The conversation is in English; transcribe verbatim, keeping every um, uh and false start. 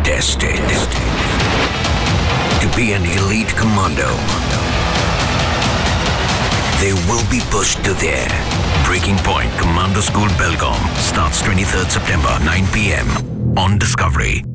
tested to be an elite commando. They will be pushed to their breaking point. Commando School Belgaum starts twenty-third September, nine p m on Discovery.